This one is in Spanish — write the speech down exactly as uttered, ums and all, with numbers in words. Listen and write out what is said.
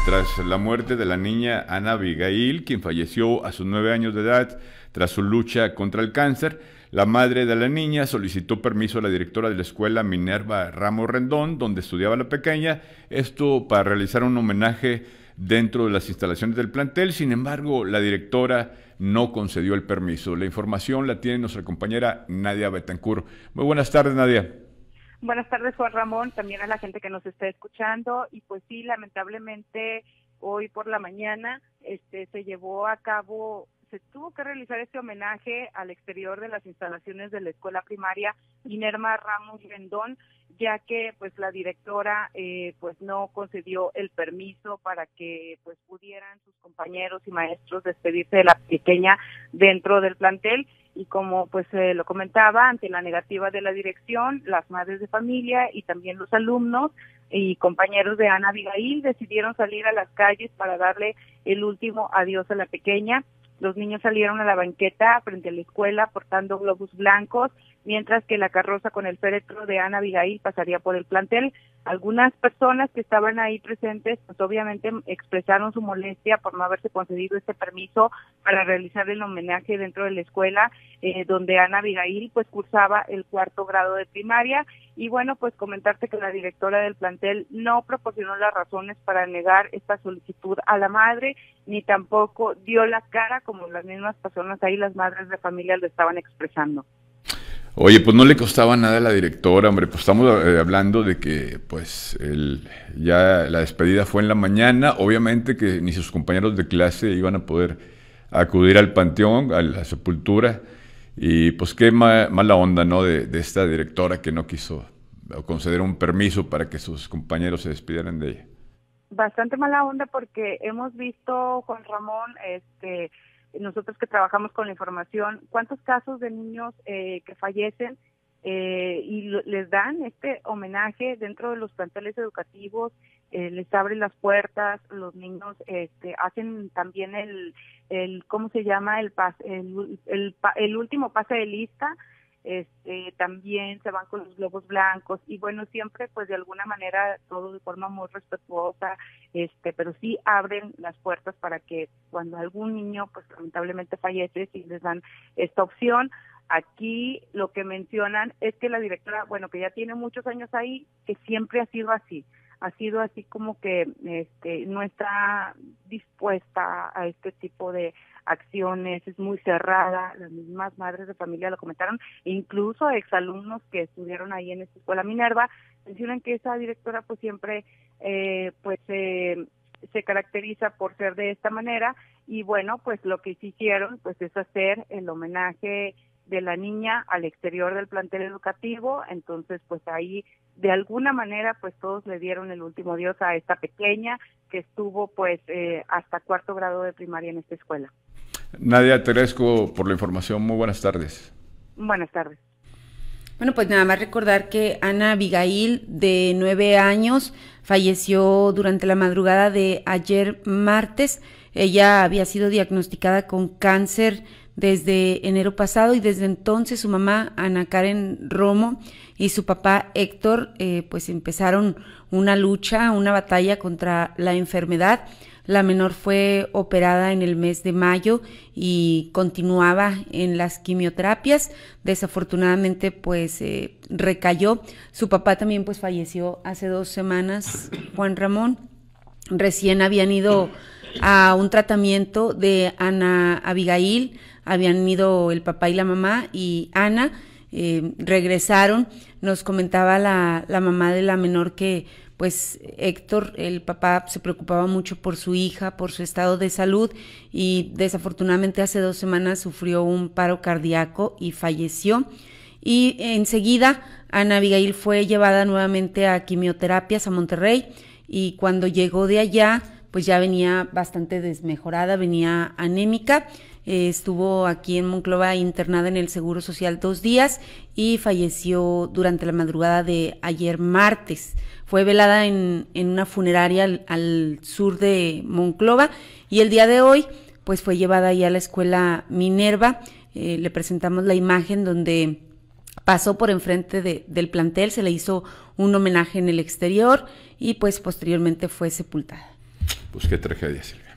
tras la muerte de la niña Ana Abigail, quien falleció a sus nueve años de edad tras su lucha contra el cáncer. La madre de la niña solicitó permiso a la directora de la escuela Minerva Ramos Rendón, donde estudiaba la pequeña, esto para realizar un homenaje dentro de las instalaciones del plantel. Sin embargo, la directora no concedió el permiso. La información la tiene nuestra compañera Nadia Betancourt. Muy buenas tardes, Nadia. Buenas tardes, Juan Ramón, también a la gente que nos está escuchando. Y pues sí, lamentablemente hoy por la mañana este se llevó a cabo, se tuvo que realizar este homenaje al exterior de las instalaciones de la escuela primaria Minerva Ramos Rendón, ya que pues la directora eh, pues no concedió el permiso para que pues pudieran sus compañeros y maestros despedirse de la pequeña dentro del plantel. Y como pues eh, lo comentaba, ante la negativa de la dirección, las madres de familia y también los alumnos y compañeros de Ana Abigail decidieron salir a las calles para darle el último adiós a la pequeña. Los niños salieron a la banqueta frente a la escuela portando globos blancos, mientras que la carroza con el féretro de Ana Abigail pasaría por el plantel. Algunas personas que estaban ahí presentes, pues obviamente expresaron su molestia por no haberse concedido este permiso para realizar el homenaje dentro de la escuela, eh, donde Ana Abigail pues cursaba el cuarto grado de primaria. Y bueno, pues comentarte que la directora del plantel no proporcionó las razones para negar esta solicitud a la madre, ni tampoco dio la cara como las mismas personas ahí, las madres de familia, lo estaban expresando. Oye, pues no le costaba nada a la directora, hombre, pues estamos eh, hablando de que pues el, ya la despedida fue en la mañana, obviamente que ni sus compañeros de clase iban a poder acudir al panteón, a la sepultura, y pues qué ma, mala onda, ¿no?, de, de esta directora que no quiso conceder un permiso para que sus compañeros se despidieran de ella. Bastante mala onda porque hemos visto, Juan Ramón, este... nosotros que trabajamos con la información, cuántos casos de niños eh, que fallecen eh, y lo, les dan este homenaje dentro de los planteles educativos, eh, les abren las puertas, los niños este, hacen también el, el, ¿cómo se llama? El, pas, el, el, el último pase de lista. Este, también se van con los globos blancos y bueno, siempre pues de alguna manera todo de forma muy respetuosa, este, pero sí abren las puertas para que cuando algún niño pues lamentablemente fallece, sí les dan esta opción. Aquí lo que mencionan es que la directora, bueno, que ya tiene muchos años ahí, que siempre ha sido así, ha sido así como que este, no está dispuesta a este tipo de acciones, es muy cerrada, las mismas madres de familia lo comentaron, incluso exalumnos que estudiaron ahí en esta escuela Minerva, mencionan que esa directora pues siempre eh, pues eh, se caracteriza por ser de esta manera. Y bueno, pues lo que sí hicieron pues es hacer el homenaje de la niña al exterior del plantel educativo. Entonces pues ahí de alguna manera pues todos le dieron el último adiós a esta pequeña que estuvo pues eh, hasta cuarto grado de primaria en esta escuela. Nadia, te agradezco por la información, muy buenas tardes. Buenas tardes. Bueno, pues nada más recordar que Ana Abigail, de nueve años, falleció durante la madrugada de ayer martes. Ella había sido diagnosticada con cáncer desde enero pasado y desde entonces su mamá, Ana Karen Romo, y su papá Héctor, eh, pues empezaron una lucha, una batalla contra la enfermedad. La menor fue operada en el mes de mayo y continuaba en las quimioterapias. Desafortunadamente, pues eh, recayó. Su papá también pues falleció hace dos semanas, Juan Ramón. Recién habían ido a un tratamiento de Ana Abigail, habían ido el papá y la mamá, y Ana eh, regresaron. Nos comentaba la, la mamá de la menor que pues Héctor, el papá, se preocupaba mucho por su hija, por su estado de salud, y desafortunadamente hace dos semanas sufrió un paro cardíaco y falleció. Y enseguida Ana Abigail fue llevada nuevamente a quimioterapias a Monterrey, y cuando llegó de allá pues ya venía bastante desmejorada, venía anémica. Eh, estuvo aquí en Monclova internada en el Seguro Social dos días y falleció durante la madrugada de ayer martes. Fue velada en, en una funeraria al, al sur de Monclova, y el día de hoy pues fue llevada ya a la escuela Minerva. Eh, le presentamos la imagen donde pasó por enfrente de, del plantel, se le hizo un homenaje en el exterior y pues posteriormente fue sepultada. Pues qué tragedia, Silvia.